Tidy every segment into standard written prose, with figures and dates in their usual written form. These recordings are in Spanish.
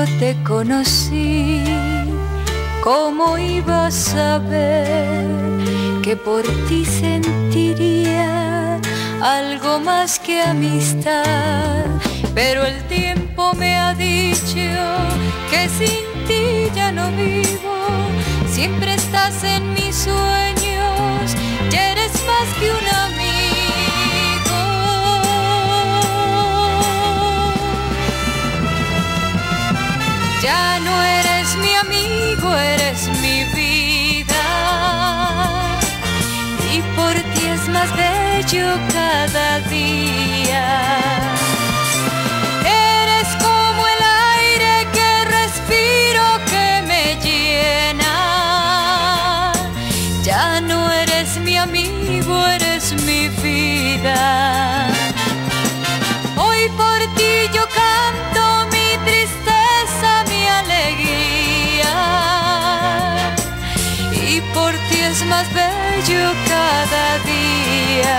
te conocí, ¿cómo iba a saber que por ti sentiría algo más que amistad? Pero el tiempo me ha dicho que sin ti ya no vivo. Siempre estás en mis sueños y eres más que un amigo. Ya no eres mi amigo, eres mi vida, y por ti es más bello cada día. Eres como el aire que respiro, que me llena. Ya no eres mi amigo, eres mi vida. Hoy por ti yo canto mi tristeza, mi alegría, y por ti es más bello cada día.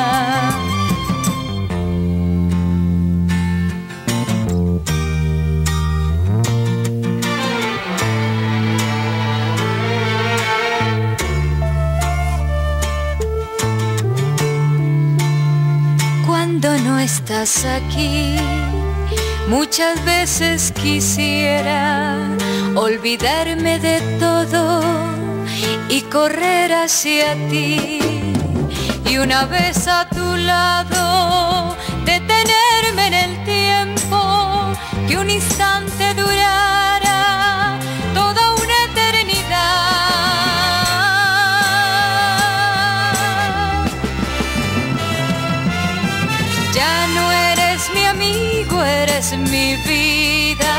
Cuando no estás aquí, muchas veces quisiera olvidarme de todo y correr hacia ti, y una vez a tu lado detenerme en el tiempo, que un instante durara toda una eternidad. Ya no eres mi amigo, eres mi vida,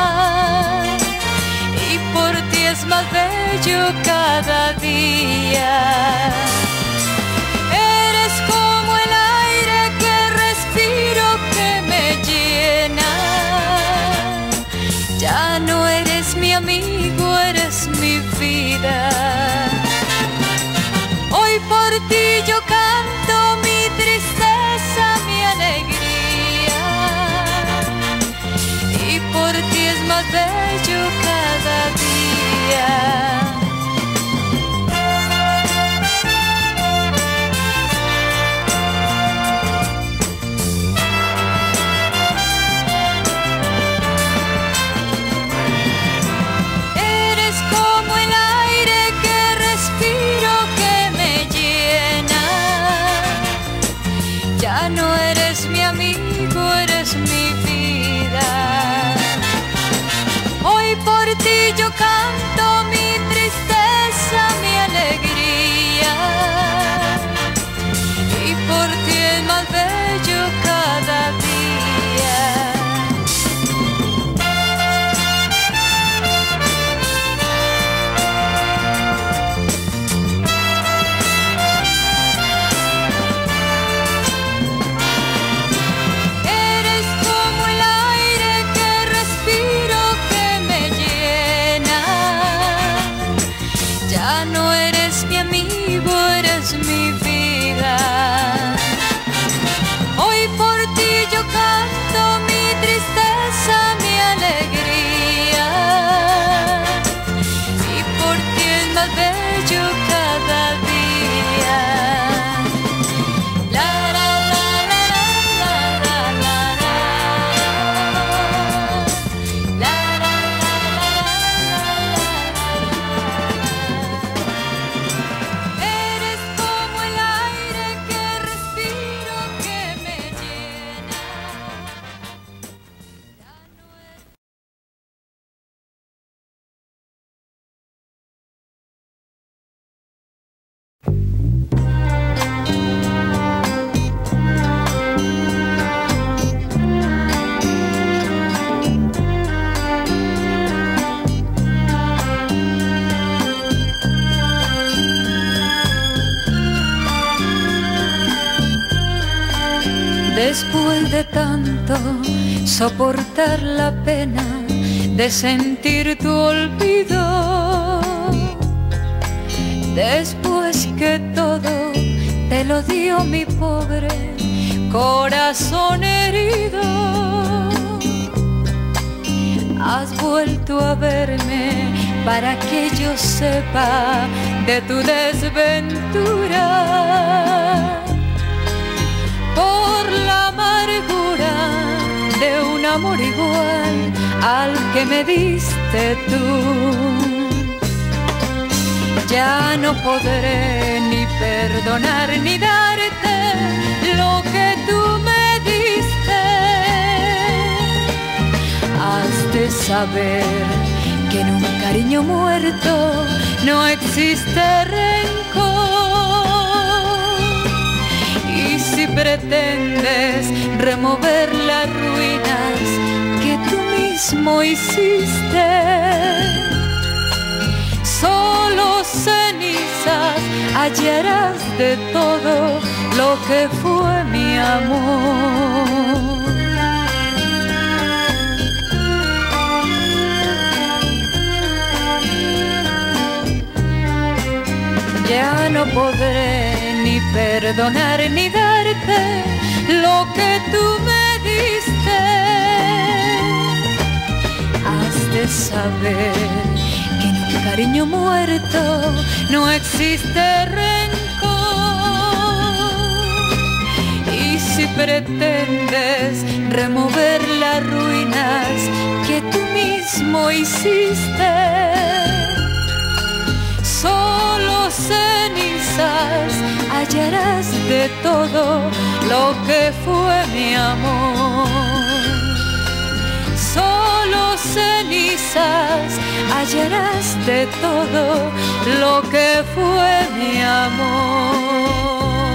y por ti es más bello cada día. Eres como el aire que respiro, que me llena. Ya no eres mi amigo, eres mi vida. Hoy por ti yo canto mi tristeza, mi alegría, y por ti es más bello cada día. Ya no eres mi amigo, eres mi vida. Hoy por ti yo canto mi tristeza, mi alegría, y por ti es más bello cada día. Ya no eres mi amigo, eres mi vida. Hoy por ti yo canto mi tristeza, mi alegría, y por ti es más bello cada día. La la la la la la la la la la. Después de tanto soportar la pena de sentir tu olvido, después que todo te lo dio mi pobre corazón herido, has verme para que yo sepa de tu desventura, por la amargura de un amor igual al que me diste tú. Ya no podré ni perdonar ni darte lo que tú me diste. Has de saber que en un cariño muerto no existe rencor. Y si pretendes remover las ruinas que tú mismo hiciste, solo cenizas hallarás de todo lo que fue mi amor. Ya no podré ni perdonar ni darte lo que tú me diste. Has de saber que en un cariño muerto no existe rencor. Y si pretendes remover las ruinas que tú mismo hiciste, solo cenizas hallarás de todo lo que fue mi amor. Solo cenizas hallarás de todo lo que fue mi amor.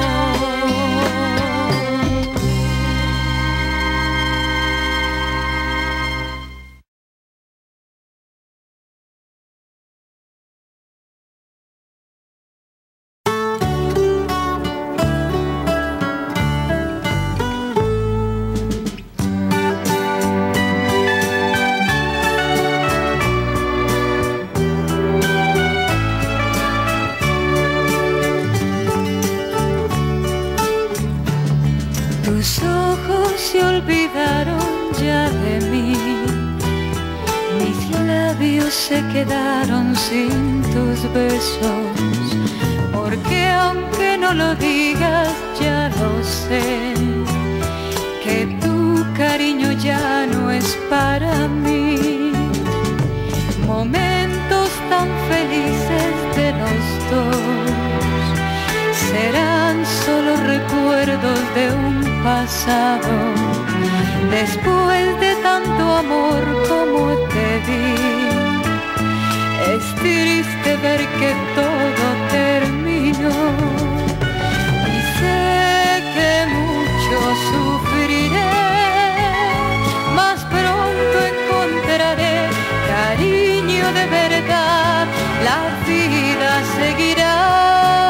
Tus ojos se olvidaron ya de mí, mis labios se quedaron sin tus besos, porque aunque no lo digas ya lo sé, que tu cariño ya no es para mí. Momentos tan felices de los dos serán solo recuerdos de un pasado. Después de tanto amor como te di, es triste ver que todo terminó. Y sé que mucho sufriré, mas pronto encontraré cariño de verdad, la vida seguirá.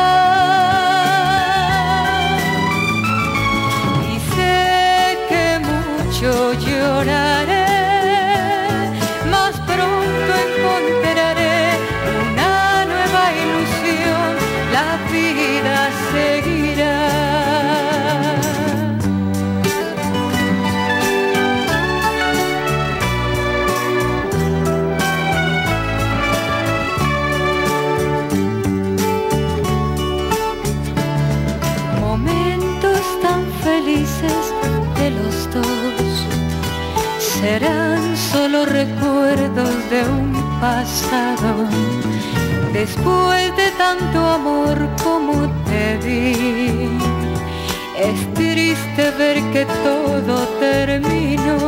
Yo lloraré, mas pronto encontraré una nueva ilusión, la vida seguirá. Momentos tan felices de los dos serán solo recuerdos de un pasado. Después de tanto amor como te di, es triste ver que todo terminó.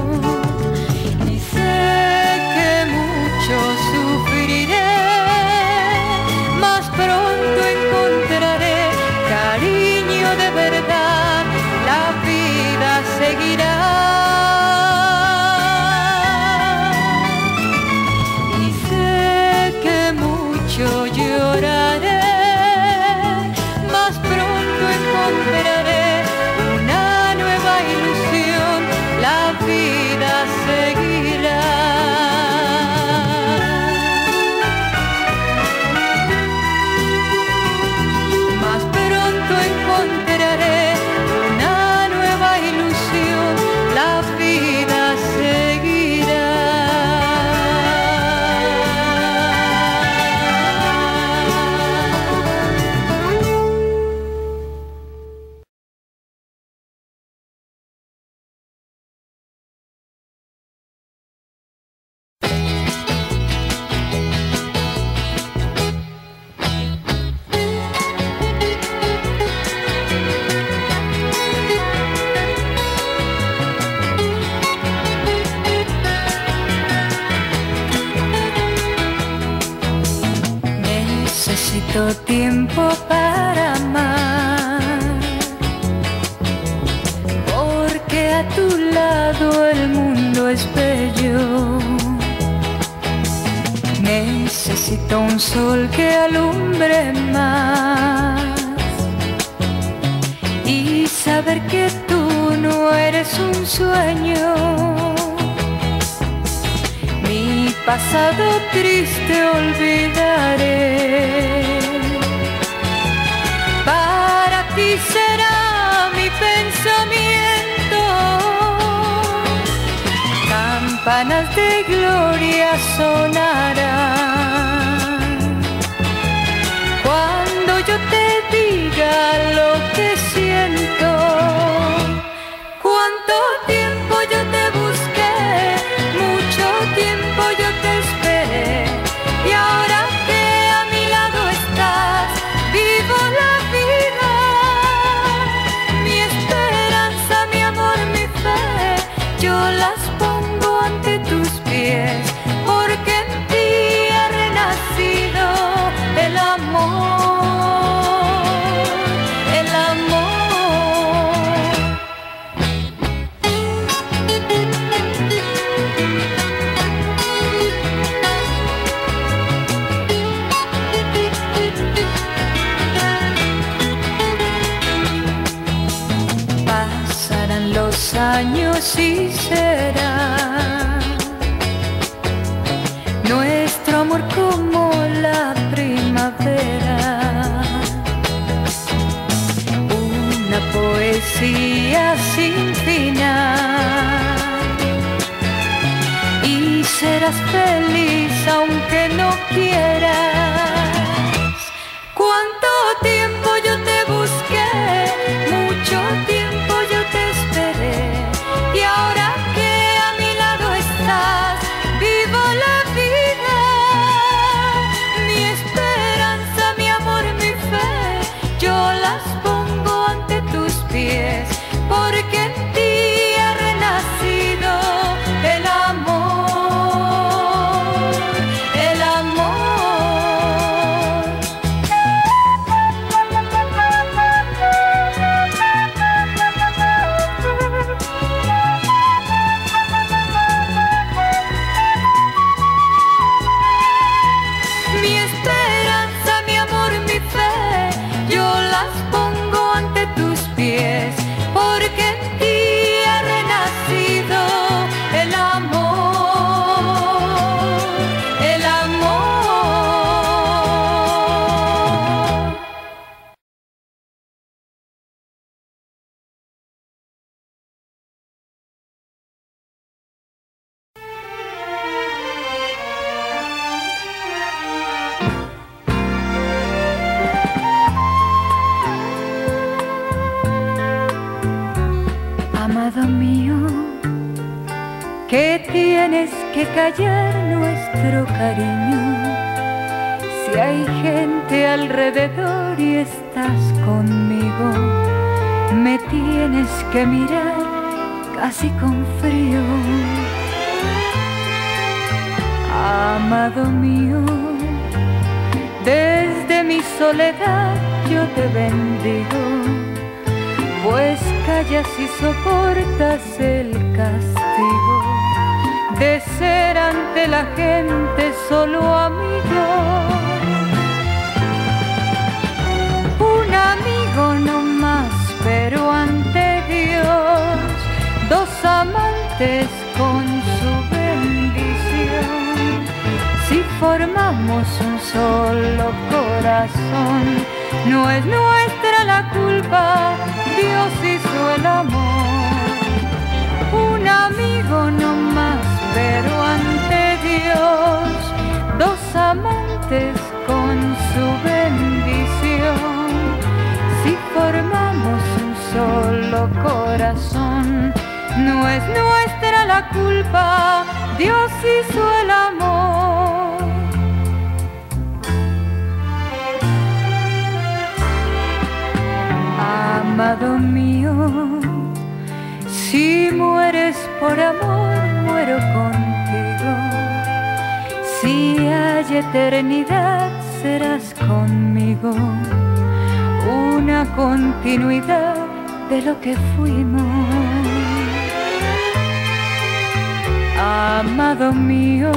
Y sé que mucho sufriré, mas pronto encontraré cariño de verdad, la vida seguirá. Yo lloraré, mas pronto encontraré una nueva ilusión, la vida. necesito tiempo para amar, porque a tu lado el mundo es bello. Necesito un sol que alumbre más y saber que tú no eres un sueño. Mi pasado triste olvidaré, para ti será mi pensamiento. Campanas de gloria sonarán cuando yo te diga lo que siento. Cuánto tiempo yo te busqué, mucho tiempo yo te esperé, y ahora que a mi lado estás, vivo la vida. Mi esperanza, mi amor, mi fe, yo las pongo ante tus pies, porque en ti ha renacido el amor, el amor. Pasarán los años y será nuestro amor como la primavera, una poesía sin final, y serás feliz aunque no quieras. Cuánto tiempo yo te busqué, mucho tiempo yo te esperé, y ahora que a mi lado estás, vivo la vida. Mi esperanza, mi amor, mi fe, yo las pongo ante tus pies, porque en ti ha renacido el amor, el amor. Mi esperanza, mi amor, mi fe, yo las pongo ante tus pies, porque en ti ha renacido el amor, el amor. Amado mío, que tienes que callar nuestro cariño. Si hay gente alrededor y estás conmigo, me tienes que mirar casi con frío. Amado mío, desde mi soledad yo te bendigo, pues callas y soportas el castigo de ser ante la gente solo amigo. Un amigo no más, pero ante Dios, dos amantes con su bendición. Si formamos un solo corazón, no es nuestra la culpa, Dios hizo el amor. Un amigo no más, pero ante Dios, dos amantes con su bendición. Si formamos un solo corazón, no es nuestra la culpa, Dios hizo el amor. Amado mío, si mueres por amor, muero contigo. Si hay eternidad, serás conmigo. conmigo una continuidad de lo que fuimos. Amado mío,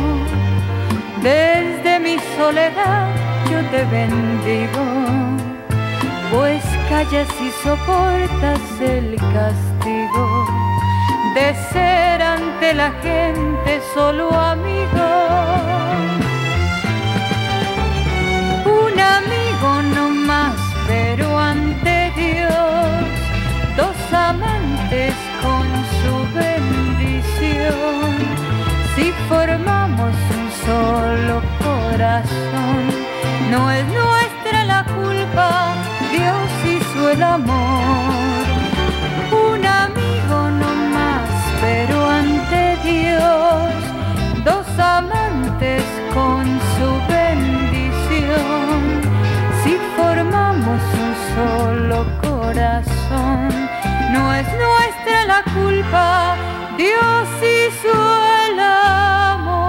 desde mi soledad yo te bendigo, pues callas y soportas el castigo de ser ante la gente solo amigo. Un amigo no más, pero ante Dios, dos amantes con su bendición. Si formamos un solo corazón, no es nuestra la culpa, Dios hizo el amor. Un amigo no más, pero ante Dios, dos amantes con su bendición. Si formamos un solo corazón, no es nuestra la culpa, Dios hizo el amor.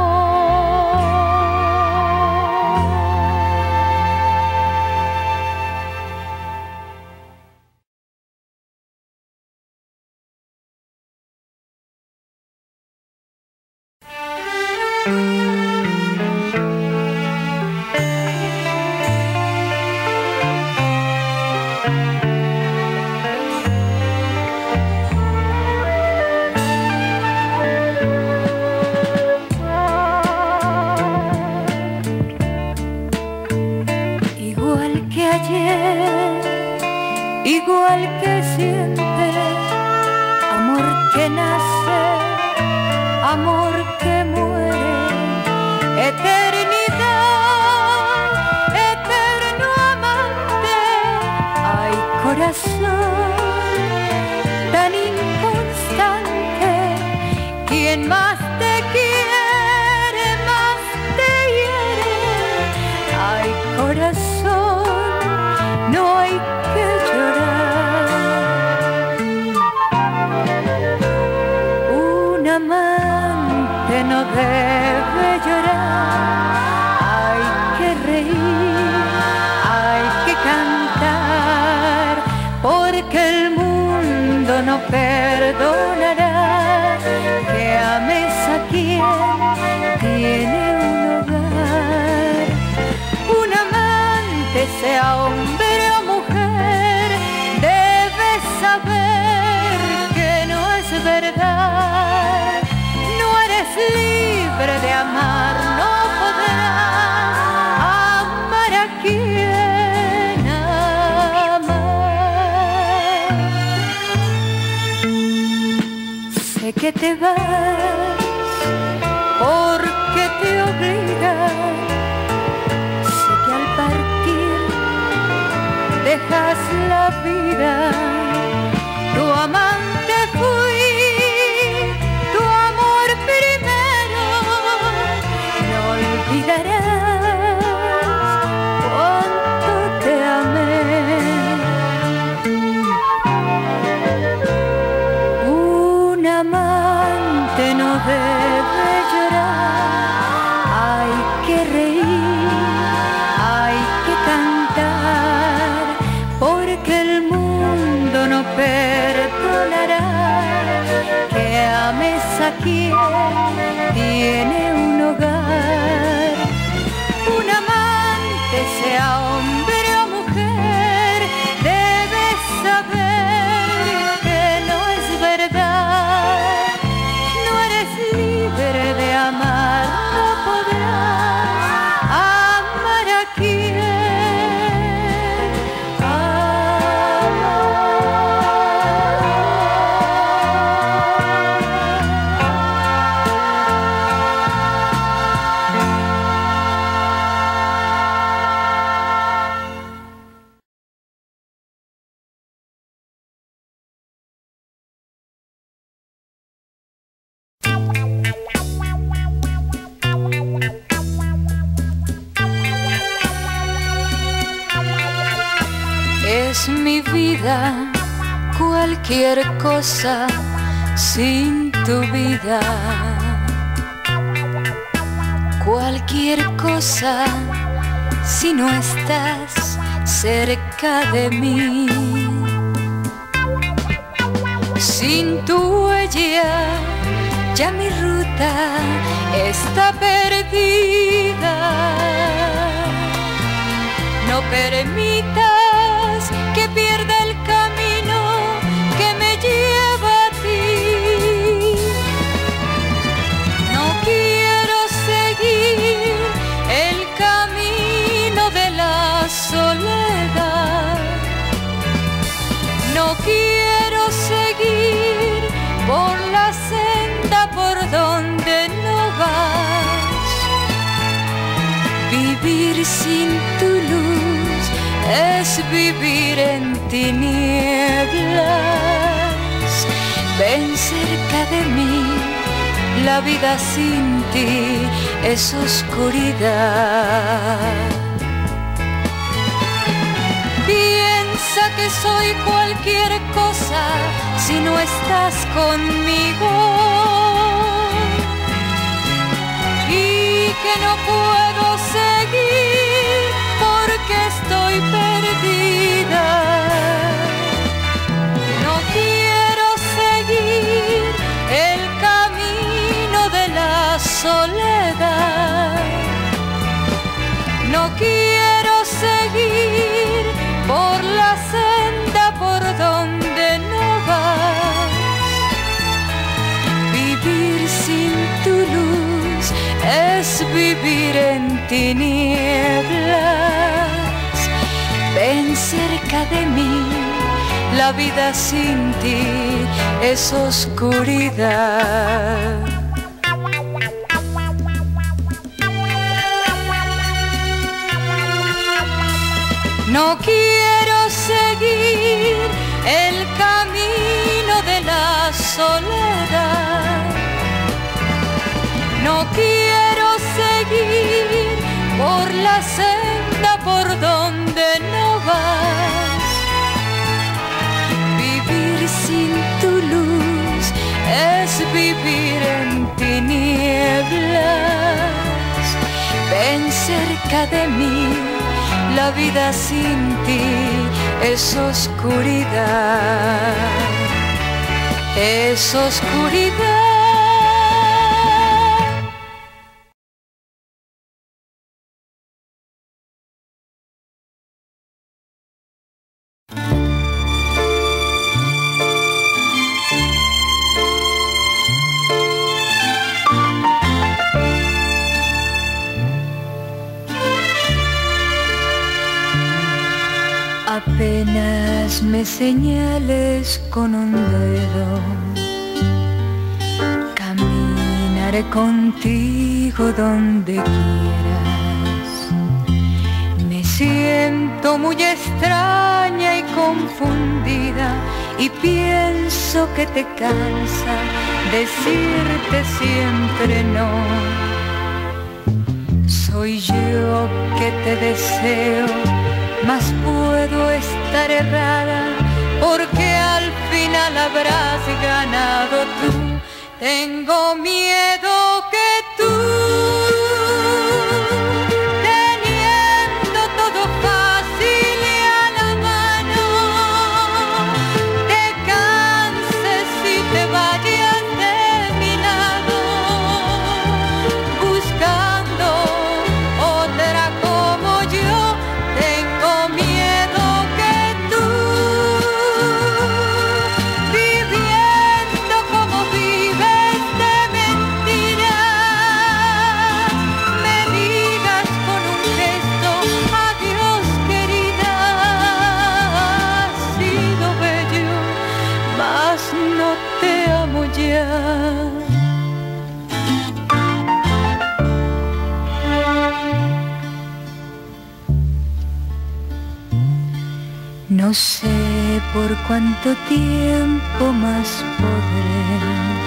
Igual que siente, amor que nace, amor que muere, eternidad, eterno amante. Ay, corazón tan inconstante, quien más te quiere, más te hiere. Ay, corazón, no hay que llorar. Un amante no debe llorar. Hay que reír, hay que cantar, porque el mundo no perdonará que ames a quien tiene un hogar. Un amante, sea hombre o mujer, debe saber que no es verdad. No eres libre de amar, no podrás amar a quien amas. Sé que te vas porque te obligan. Sé que al partir dejas la vida. Tu amante fui, tu amor primero. No olvidarás cuánto te amé. Un amante no debe llorar. Hay que reír, hay que cantar, porque el mundo no perdonará que ames a quien tiene un hogar. Un amante, sea hombre o mujer, debe saber que no es verdad. No eres libre de amar, no podrás amar a quien es mi vida, cualquier cosa sin tu vida. Cualquier cosa si no estás cerca de mí. Sin tu huella ya mi ruta está perdida. No permitas que pierda el camino que me lleva a ti. No quiero seguir el camino de la soledad. No quiero seguir por la senda por donde no vas. Vivir sin tu luz es vivir en tinieblas. Ven cerca de mí, la vida sin ti es oscuridad. Piensa que soy cualquier cosa si no estás conmigo, y que no puedo seguir porque estoy perdida. No quiero seguir el camino de la soledad. No quiero seguir por la senda por donde no vas. Vivir sin tu luz es vivir en tinieblas. Ven cerca de mí, la vida sin ti es oscuridad. No quiero seguir el camino de la soledad. No quiero seguir por la senda por donde no vas. Vivir sin tu luz es vivir en tinieblas. Ven cerca de mí, la vida sin ti es oscuridad, es oscuridad. Apenas me señales con un dedo, caminaré contigo donde quieras. Me siento muy extraña y confundida y pienso que te cansa decirte siempre no. Soy yo que te deseo, mas puedo estar errada, porque al final habrás ganado tú. Tengo miedo que tú, teniendo todo fácil y a la mano, te canses y te vayas de mi lado, buscando otra como yo. Tengo miedo que tú, viviendo como vives de mentiras, me digas con un gesto adiós querida. Has sido bello, mas no te amo ya. No sé por cuánto tiempo más podré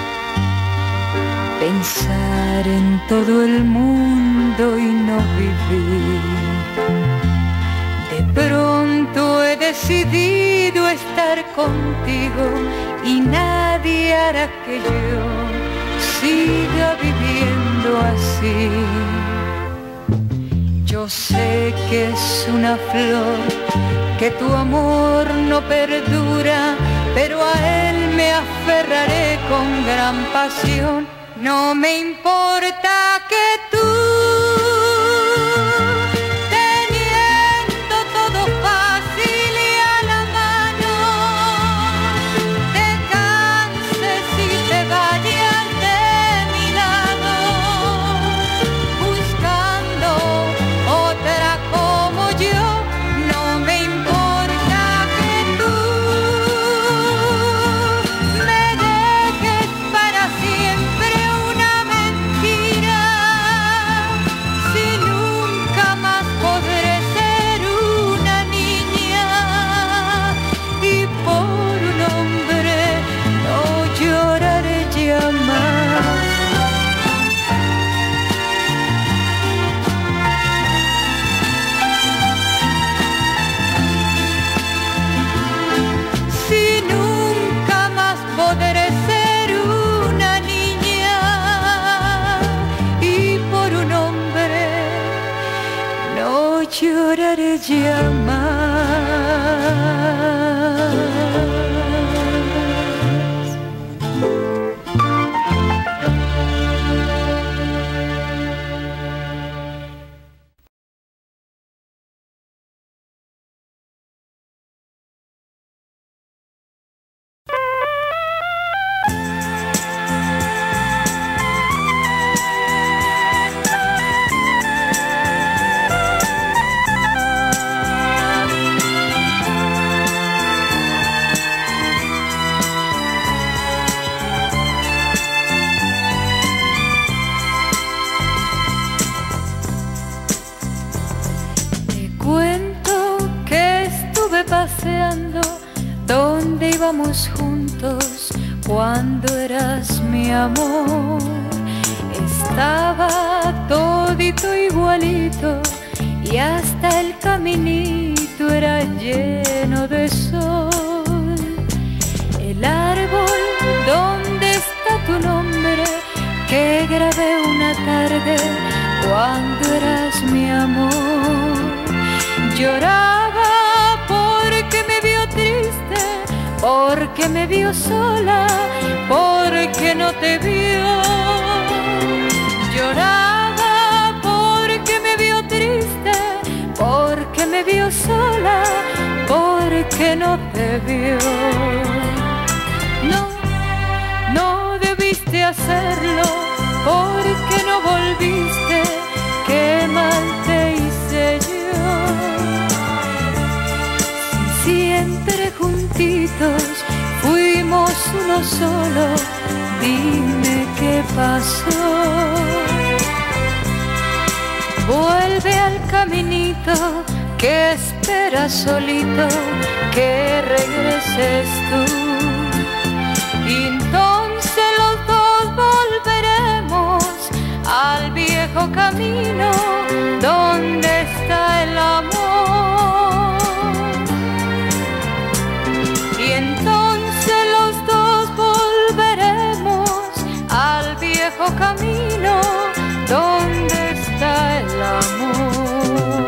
pensar en todo el mundo y no vivir. De pronto he decidido estar contigo y nadie hará que yo siga viviendo así. Yo Yo sé que es una flor, que tu amor no perdura, pero a él me aferraré con gran pasión. No me importa que tú, teniendo todo fácil y a la mano, te canses y te vayas de mi lado, buscando otra como yo. No me importa que tú me dejes para siempre una mentira, si nunca más podré ser una niña, y por un hombre no lloraré ya más. Si nunca más podré ser una niña, y por un hombre no lloraré ya más. Cuento que estuve paseando donde íbamos juntos cuando eras mi amor. Estaba todito igualito y hasta el caminito era lleno de sol. El árbol donde está tu nombre que grabé una tarde cuando eras mi amor. Lloraba porque me vio triste, porque me vio sola, porque no te vio. Lloraba porque me vio triste, porque me vio sola, porque no te vio. No, no debiste hacerlo, porque no volviste, qué mal te hice yo. Siempre juntitos fuimos uno solo, dime qué pasó. Vuelve al caminito que espera solito que regreses tú, y entonces los dos volveremos al viejo camino donde está el amor. Y entonces los dos volveremos al viejo camino donde está el amor.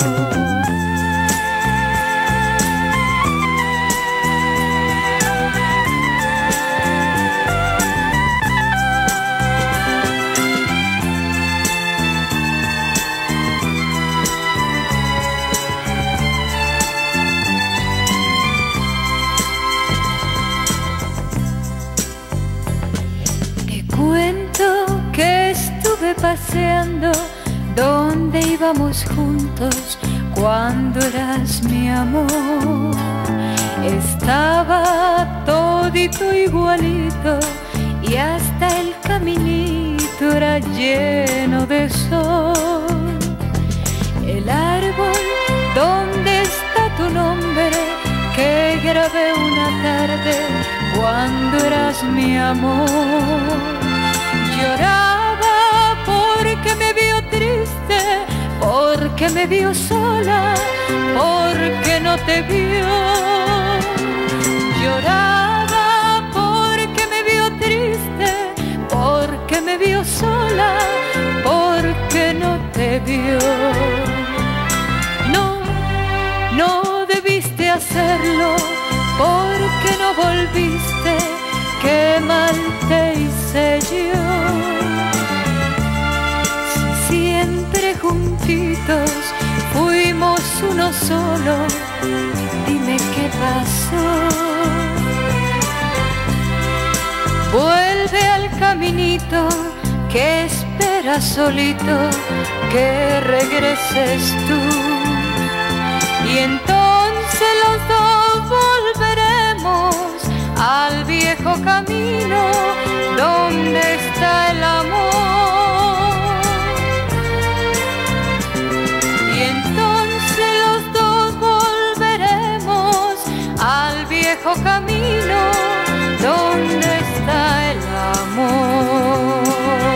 Paseando donde íbamos juntos cuando eras mi amor. Estaba todito igualito y hasta el caminito era lleno de sol. El árbol donde está tu nombre que grabé una tarde cuando eras mi amor. Lloraba porque me vio triste, porque me vio sola, porque no te vio. Lloraba porque me vio triste, porque me vio sola, porque no te vio. cielo, ¿por qué no volviste? Qué mal te hice yo. Si siempre juntitos fuimos uno solo, dime qué pasó. Vuelve al caminito que espera solito que regreses tú. Y entonces los dos volveremos al viejo camino donde está el amor. Y entonces los dos volveremos al viejo camino donde está el amor.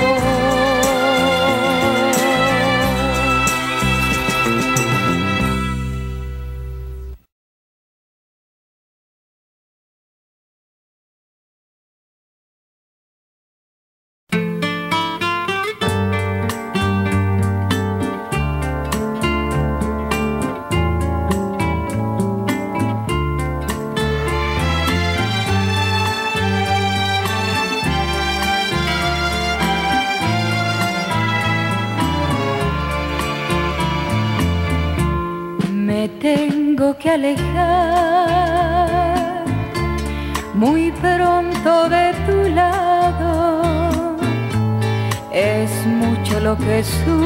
Tengo que alejar muy pronto de tu lado. Es mucho lo que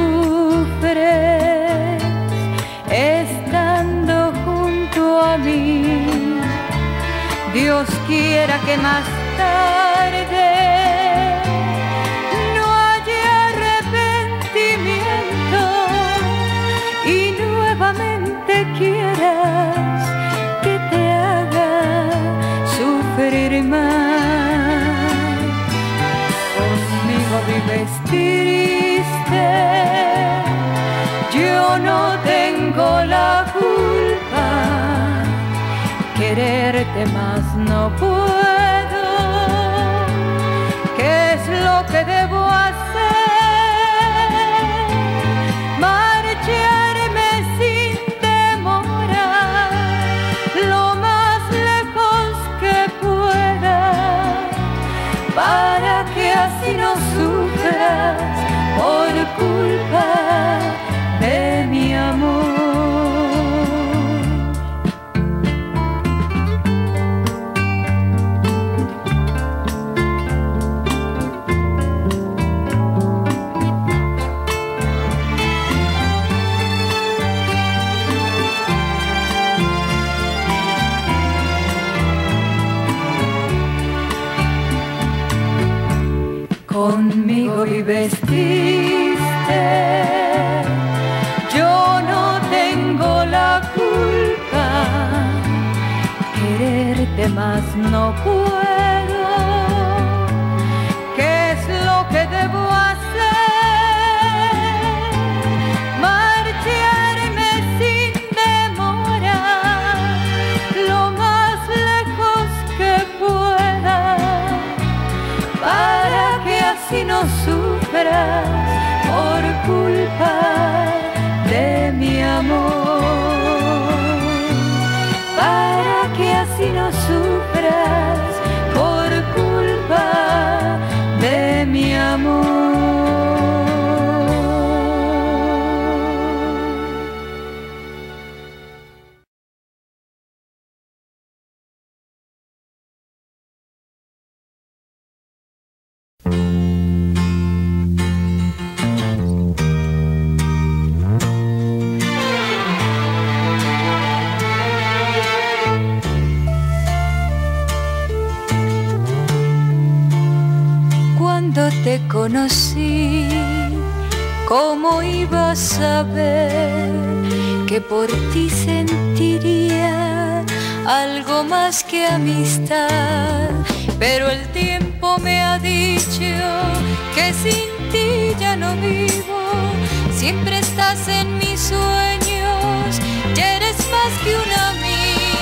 sufres estando junto a mí. Dios quiera que más tarde no haya arrepentimiento y nuevamente quieras que te haga sufrir más. Conmigo vives triste, yo no tengo la culpa. Quererte más no puedo. ¿Qué es lo que debo hacer? Marcharme sin demora, lo más lejos que pueda, para que así no sufras por culpa de mi amor. Conmigo vives triste, yo no tengo la culpa. Quererte más no puedo. ¿Qué es lo que debo hacer? Marcharme sin demora, lo más lejos que pueda, para que así no sufras por culpa de mi amor. Para que así no sufras por culpa de mi amor. Cuando te conocí, ¿cómo iba a saber que por ti sentiría algo más que amistad? Pero el tiempo me ha dicho que sin ti ya no vivo. Siempre estás en mis sueños, ya eres más que un amigo.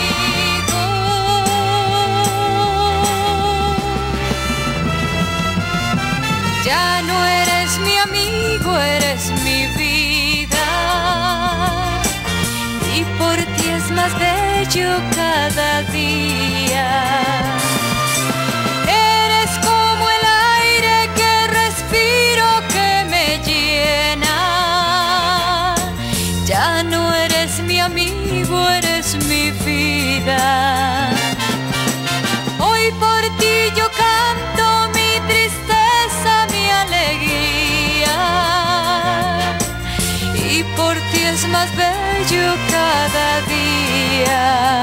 Ya no eres mi amigo, eres mi vida. Y por ti es más bello bello cada día. Eres como el aire que respiro que me llena. Ya no eres mi amigo, eres mi vida. Hoy por ti yo canto mi tristeza, mi alegría. Y por ti es más bello cada día.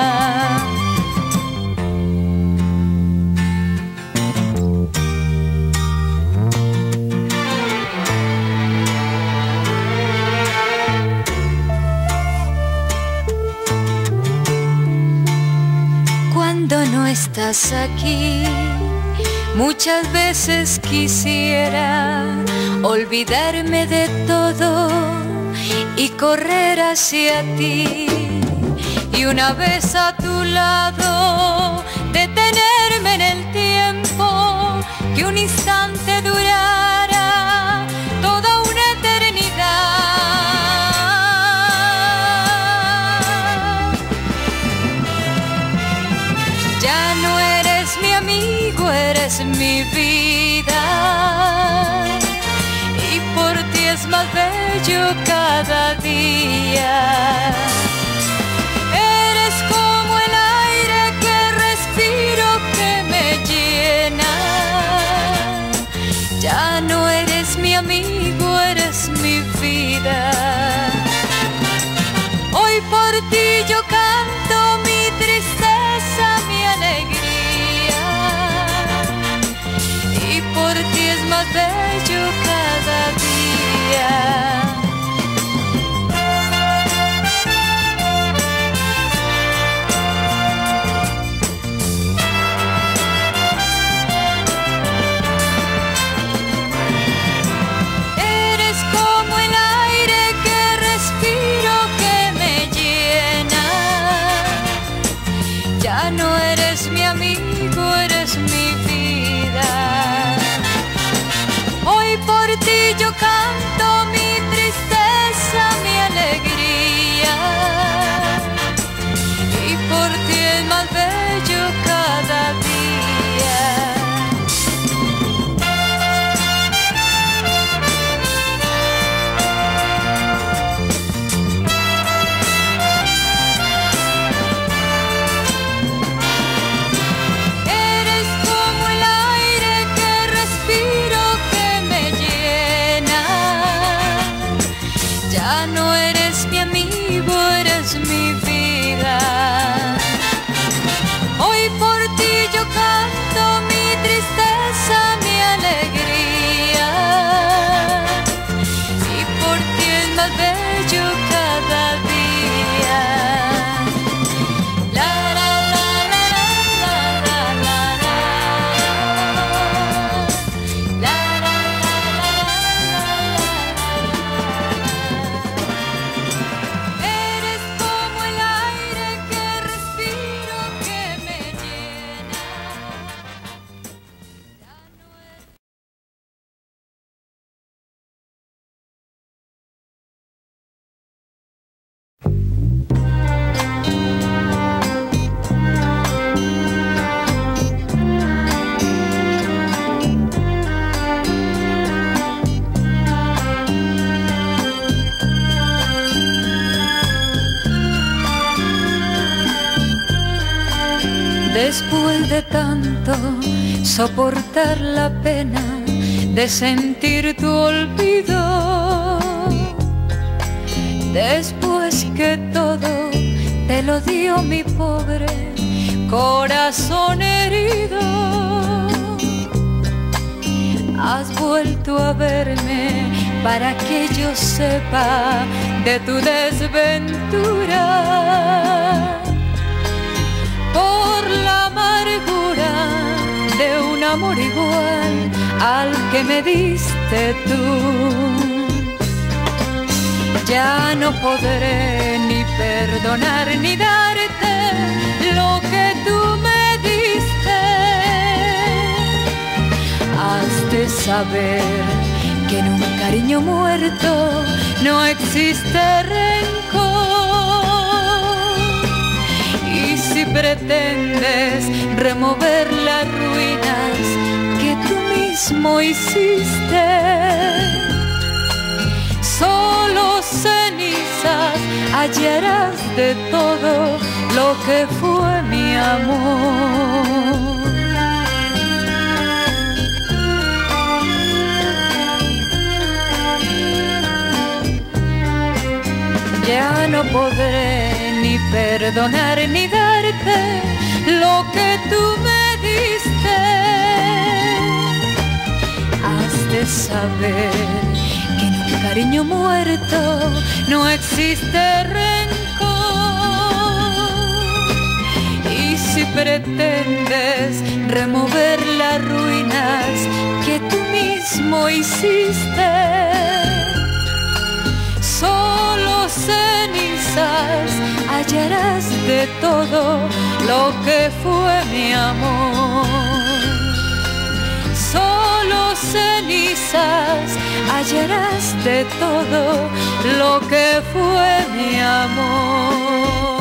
Cuando no estás aquí, muchas veces quisiera olvidarme de todo y correr hacia ti, y una vez a tu lado detenerme en el tiempo, que un instante durara toda una eternidad. Ya no eres mi amigo, eres mi vida. Es más bello cada día. Eres como el aire que respiro que me llena. Ya no eres mi amigo, eres mi vida. Hoy por ti yo canto mi tristeza, mi alegría. Y por ti es más bello cada día. Eres como el aire que respiro que me llena. Ya no eres mi amigo, eres mi vida. Hoy por ti yo canto mi tristeza, mi alegría. Y por ti es más bello cada día. Eres como el aire que respiro que me llena. Ya no eres mi amigo, eres mi vida. Hoy por ti yo canto mi tristeza, mi alegría. Y por ti es más bello cada día. La la la la la la la la. La la la la la. Eres como el aire que respiro que me llena. Después de tanto soportar la pena de sentir tu olvido, después que todo te lo dio mi pobre corazón herido, has vuelto a verme para que yo sepa de tu desventura. Por la amargura de un amor igual al que me diste tú, ya no podré ni perdonar ni darte lo que tú me diste. Has de saber que en un cariño muerto no existe rencor, y pretendes remover las ruinas que tú mismo hiciste, solo cenizas hallarás de todo lo que fue mi amor. Ya no podré ni perdonar ni darte lo que tú me diste. Has de saber que en un cariño muerto no existe rencor. Y si pretendes remover las ruinas que tú mismo hiciste, solo cenizas hallarás de todo lo que fue mi amor. Solo cenizas hallarás de todo lo que fue mi amor.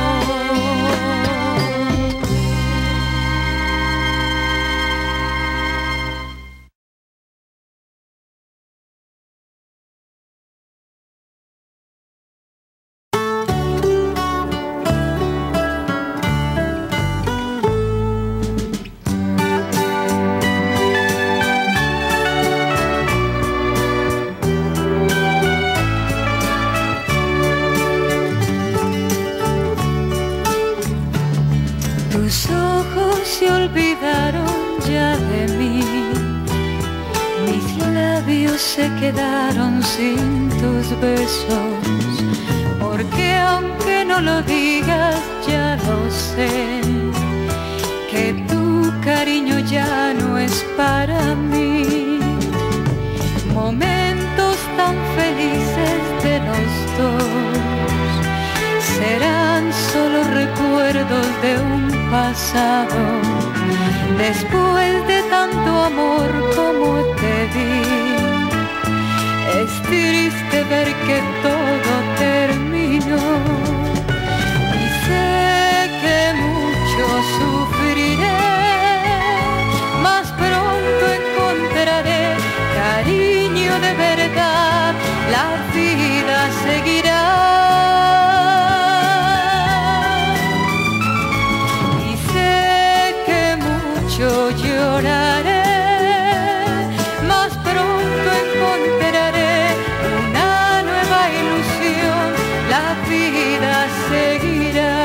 Tus ojos se olvidaron ya de mí, mis labios se quedaron sin tus besos, porque aunque no lo digas ya lo sé, que tu cariño ya no es para mí. Momentos tan felices de los dos serán solo recuerdos de un pasado. Después de tanto amor como te di, es triste ver que todo terminó. Y sé que mucho sufriré, mas pronto encontraré cariño de verdad, la vida seguirá. Yo lloraré, mas pronto encontraré una nueva ilusión, la vida seguirá.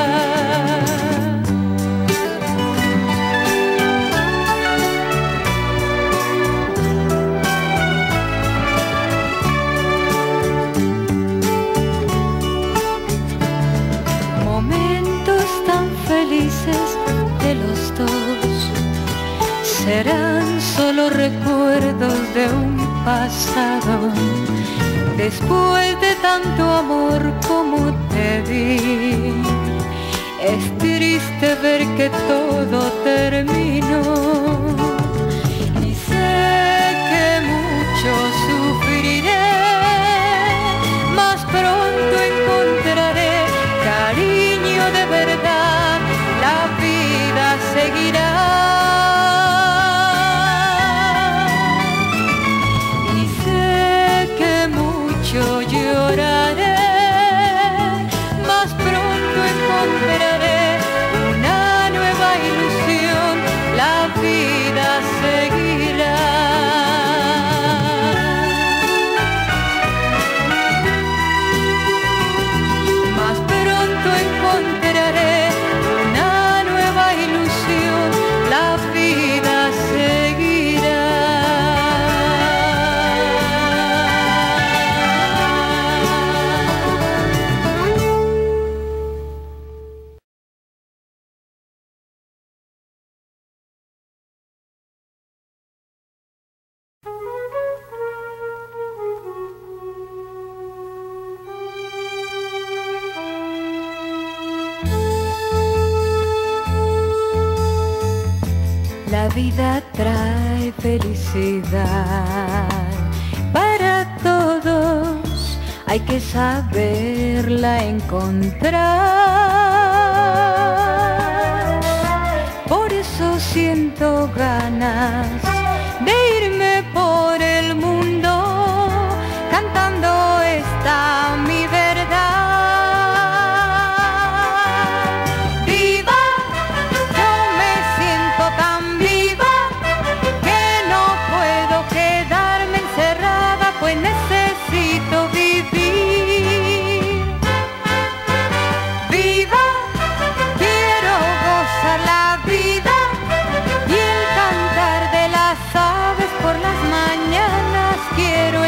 Momentos tan felices de los dos serán solo recuerdos de un pasado. Después de tanto amor como te di, es triste ver que todo terminó. Y sé que mucho sufriré, mas pronto encontraré cariño de verdad, la vida seguirá. Yo lloraré, mas pronto encontraré una nueva ilusión, la vida seguirá. Mas pronto encontraré una nueva ilusión, la vida seguirá. La vida trae felicidad para todos, hay que saberla encontrar. siento ganas de irme por el mundo cantando esta mi verdad. Viva, yo me siento tan viva que no puedo quedarme encerrada, pues necesito vivir. Viva, quiero gozar la vida y el cantar de las aves por las mañanas quiero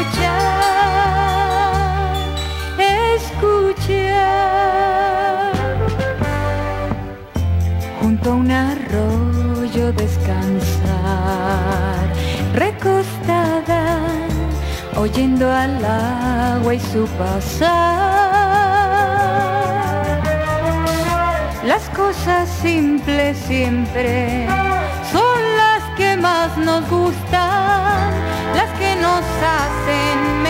escuchar, escuchar. Junto a un arroyo descansar, recostada, oyendo al agua y su pasar. Las cosas simples siempre son las que más nos gustan, las que nos hacen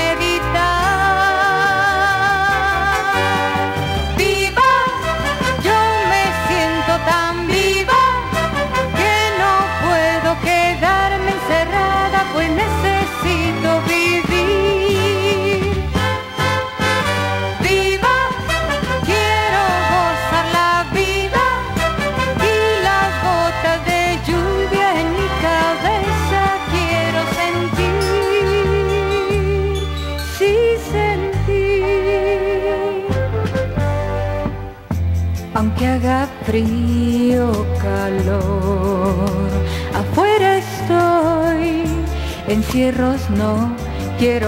meditar. Viva, yo me siento tan viva que no puedo quedarme encerrada, pues necesito vivir. Viva, quiero gozar la vida y las gotas de lluvia en mi cabeza quiero sentir, sí sentir. Aunque haga frío o calor, afuera estoy, encierros no quiero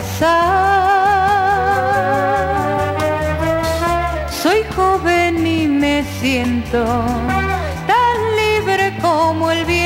pasar. Soy joven y me siento tan libre como el viento.